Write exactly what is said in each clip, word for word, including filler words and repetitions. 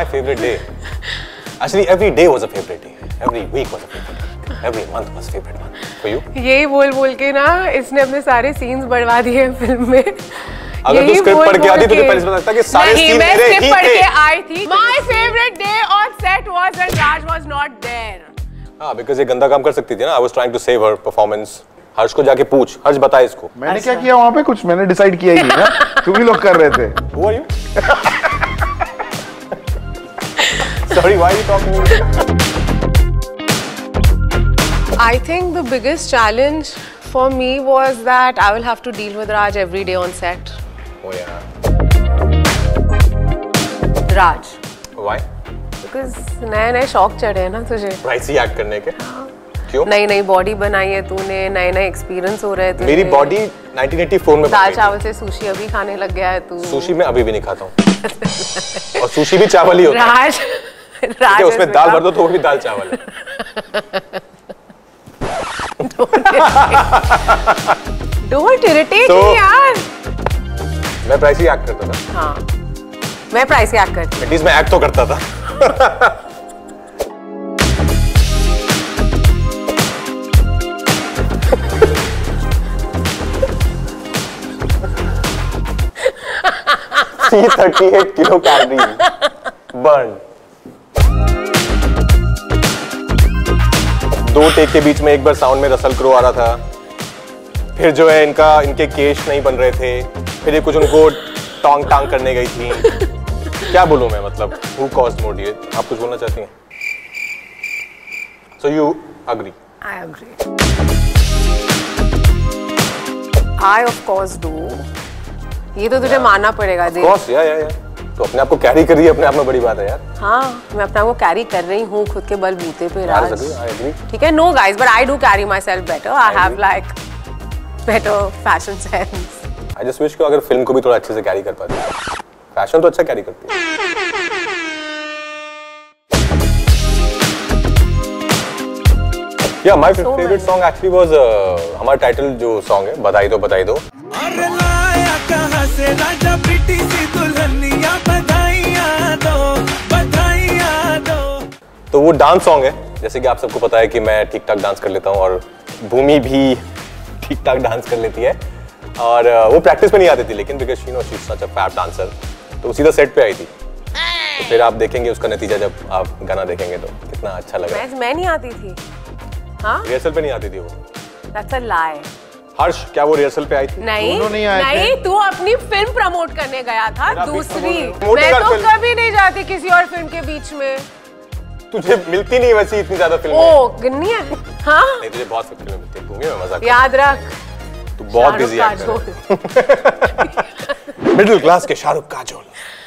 favorite day. Actually, every day was a favorite day. Every week was a favorite week. Every month was a favorite month. For you? यही बोल बोल के ना इसने अपने सारे सीन्स बढ़वा दिए हैं फिल्म में। अगर तू स्क्रिप्ट पढ़ के आती तो तुझे पहले से पता लगता कि सारे सीन मेरे ही थे। नहीं, मैं स्क्रिप्ट पढ़ के आई थी। My favorite day on set was when Raj was not there. हाँ, because ये गंदा काम कर सकती थी ना। I was trying to save her performance. हर्ष को जाके पूछ, हर्ष बता इसको। मैंने क्या किया वहाँ पे? कुछ मैंने डिसाइड किया ही नहीं ना। तुम ही लोग कर रहे थे। Who are you? Sorry, why are you talking? I think the biggest challenge for me was that I will have to deal with Raj every day on set. Oh yeah. Raj. Why? Because नए नए शौक चढ़े हैं ना तुझे। Pricey act करने के। क्यों? नई नई बॉडी बनाई है तूने, नए नए एक्सपीरियंस हो रहे हैं तुझे। मेरी बॉडी नाइनटीन एटी फोर में दाल चावल से सुशी अभी खाने लग गया है तू। सुशी में अभी भी नहीं खाता हूँ। और सुशी भी चावल ही होता है। राज, राज उसमें दाल भर दो तो वो भी दाल चावल है। Don't irritate me यार। मैं प्राइसी एक्ट करता था। हाँ, मैं प्राइसी एक्ट करती हूँ। एटलीस्ट मैं एक्ट तो करता था। Three thirty eight kilo calorie burn. दो टेक के बीच में एक बार साउंड में रसल क्रो आ रहा था, फिर जो है इनका इनके केश नहीं बन रहे थे, फिर ये कुछ उनको टोंग टांग करने गई थी। क्या बोलूं मैं, मतलब who caused more ये? आप कुछ बोलना चाहती हैं? So you agree? I agree. I of course do. ये तो तुझे मानना पड़ेगा जी। Of course, yeah, yeah, yeah. तो अपने आप को कैरी कर रही है, अपने आप में बड़ी बात है यार। हाँ, मैं अपने आप को कैरी कर रही हूँ खुद के बलबूते पे राज। I agree. ठीक है, no guys, but I do carry myself better. I have like better fashion sense. I just wish कि अगर फिल्म को भी थोड़ा अच्छे से कैरी कर पाती। फैशन तो अच्छा कैरी करती है। Yeah, my so favorite song actually was uh, हमारा टाइटल जो सॉन्ग है, बधाई दो बधाई दो। कहाँ से राजा बेटी सी दुल्हनिया बधाइयाँ दो बधाइयाँ दो। तो वो डांस सॉन्ग है, जैसे कि आप सबको पता है कि मैं ठीक ठाक डांस कर लेता हूँ और भूमि भी ठीक ठाक डांस कर लेती है, और वो प्रैक्टिस में नहीं आती थी, लेकिन because she know she is such a fab dancer, तो वो सीधा सेट पे आई थी। तो फिर आप देखेंगे उसका नतीजा जब आप गाना देखेंगे तो कितना अच्छा लगा। मैं, मैं नहीं आती थी। हाँ? रिहर्सल पे नहीं आती थी वो। That's a lie. हर्ष, क्या वो रिहर्सल पे आई थी? नहीं, नहीं, नहीं, तू अपनी फिल्म प्रमोट करने गया था दूसरी। मैं तो कभी नहीं जाती किसी और फिल्म के बीच में। तुझे मिलती नहीं वैसी इतनी ज्यादा फिल्में। ओ, गिन्नी है। हाँ? नहीं, तुझे बहुत फिल्में मिलती हैं, भूमि में मजाक। याद रख। तू बहुत बिजी है। मिडिल क्लास के शाहरुख काजोल।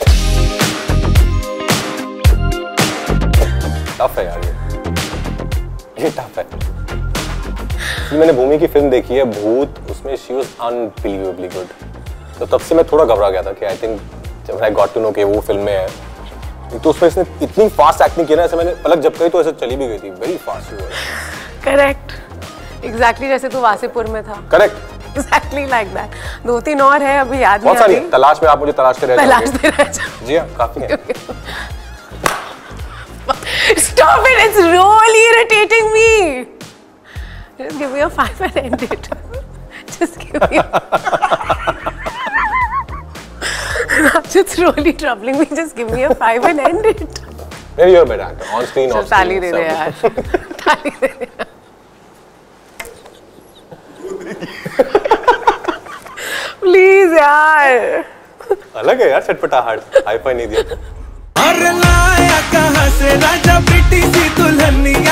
टफ है यार ये, ये टफ है। मैंने भूमि की फिल्म देखी है भूत, उसमें शी वाज अनबिलीवेबली गुड, तो तब से मैं थोड़ा घबरा गया था कि आई थिंक जब आई गॉट टू नो कि वो फिल्म में है, तो उसमें इसने इतनी फास्ट एक्टिंग की ना, ऐसे मैंने पलक झपकाई तो ऐसे चली भी गई थी, वेरी फास्ट हुआ। करेक्ट, एग्जैक्टली जैसे तू वासेपुर में था। Correct, exactly like that. दो तीन और है अभी याद नहीं आ रही। तलाश में आप मुझे तलाशते रह जाओगे। तलाशते रह जाओ। जी हां, काफी है। Stop it, it's really irritating me. Just give me a five and end it. Just give me a... It's really troubling me. Just give me a five and end it. Maybe you're a better actor. On screen, off screen. ताली दे दे यार. ताली दे दे. Please यार. अलग है यार छटपटाहट. Hi fi नहीं दिया. अरे लाया कहाँ से राजा बेटी सी दुल्हनिया